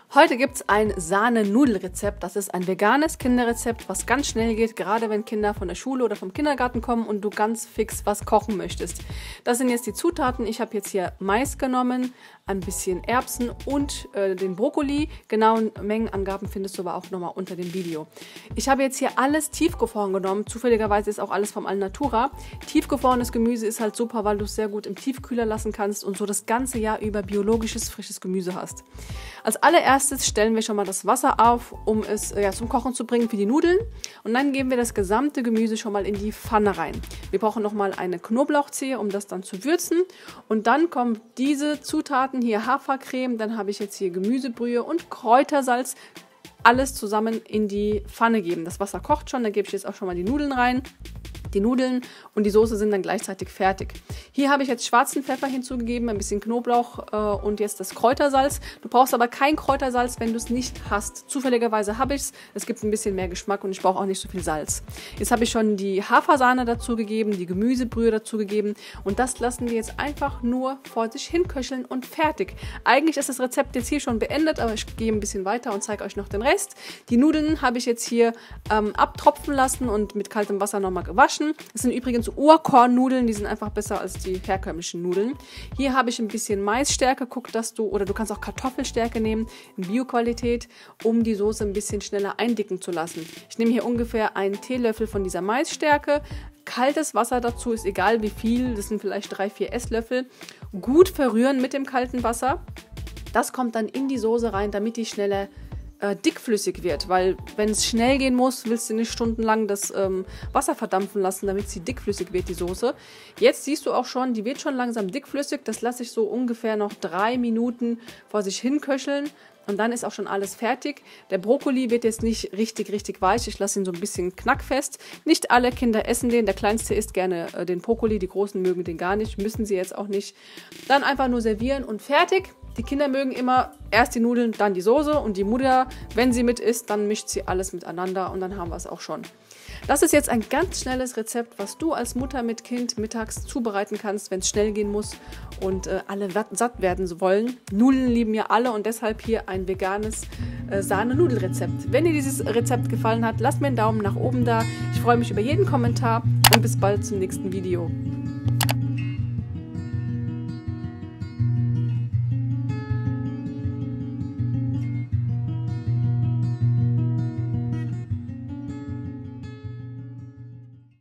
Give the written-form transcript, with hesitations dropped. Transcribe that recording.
Heute gibt es ein Sahne-Nudelrezept. Das ist ein veganes Kinderrezept, was ganz schnell geht, gerade wenn Kinder von der Schule oder vom Kindergarten kommen und du ganz fix was kochen möchtest. Das sind jetzt die Zutaten. Ich habe jetzt hier Mais genommen, ein bisschen Erbsen und den Brokkoli. Genauen Mengenangaben findest du aber auch nochmal unter dem Video. Ich habe jetzt hier alles tiefgefroren genommen. Zufälligerweise ist auch alles vom Alnatura. Tiefgefrorenes Gemüse ist halt super, weil du es sehr gut im Tiefkühler lassen kannst und so das ganze Jahr über biologisches, frisches Gemüse hast. Als allererstes stellen wir schon mal das Wasser auf, um es zum Kochen zu bringen für die Nudeln. Und dann geben wir das gesamte Gemüse schon mal in die Pfanne rein. Wir brauchen nochmal eine Knoblauchzehe, um das dann zu würzen. Und dann kommen diese Zutaten, hier Hafercreme, dann habe ich jetzt hier Gemüsebrühe und Kräutersalz, alles zusammen in die Pfanne geben. Das Wasser kocht schon, da gebe ich jetzt auch schon mal die Nudeln rein. Die Nudeln und die Soße sind dann gleichzeitig fertig. Hier habe ich jetzt schwarzen Pfeffer hinzugegeben, ein bisschen Knoblauch und jetzt das Kräutersalz. Du brauchst aber kein Kräutersalz, wenn du es nicht hast. Zufälligerweise habe ich es. Es gibt ein bisschen mehr Geschmack und ich brauche auch nicht so viel Salz. Jetzt habe ich schon die Hafersahne dazugegeben, die Gemüsebrühe dazugegeben und das lassen wir jetzt einfach nur vor sich hinköcheln und fertig. Eigentlich ist das Rezept jetzt hier schon beendet, aber ich gehe ein bisschen weiter und zeige euch noch den Rest. Die Nudeln habe ich jetzt hier abtropfen lassen und mit kaltem Wasser nochmal gewaschen. Das sind übrigens Urkornnudeln, die sind einfach besser als die herkömmlichen Nudeln. Hier habe ich ein bisschen Maisstärke, guck, dass du kannst auch Kartoffelstärke nehmen, in Bioqualität, um die Soße ein bisschen schneller eindicken zu lassen. Ich nehme hier ungefähr einen Teelöffel von dieser Maisstärke, kaltes Wasser dazu, ist egal wie viel, das sind vielleicht 3-4 Esslöffel. Gut verrühren mit dem kalten Wasser. Das kommt dann in die Soße rein, damit die schneller dickflüssig wird, weil wenn es schnell gehen muss, willst du nicht stundenlang das Wasser verdampfen lassen, damit sie dickflüssig wird, die Soße. Jetzt siehst du auch schon, die wird schon langsam dickflüssig, das lasse ich so ungefähr noch 3 Minuten vor sich hin köcheln und dann ist auch schon alles fertig. Der Brokkoli wird jetzt nicht richtig weich, ich lasse ihn so ein bisschen knackfest. Nicht alle Kinder essen den, der Kleinste isst gerne den Brokkoli, die Großen mögen den gar nicht, müssen sie jetzt auch nicht. Dann einfach nur servieren und fertig. Die Kinder mögen immer erst die Nudeln, dann die Soße und die Mutter, wenn sie mit isst, dann mischt sie alles miteinander und dann haben wir es auch schon. Das ist jetzt ein ganz schnelles Rezept, was du als Mutter mit Kind mittags zubereiten kannst, wenn es schnell gehen muss und alle satt werden wollen. Nudeln lieben ja alle und deshalb hier ein veganes Sahne-Nudelrezept. Wenn dir dieses Rezept gefallen hat, lasst mir einen Daumen nach oben da. Ich freue mich über jeden Kommentar und bis bald zum nächsten Video.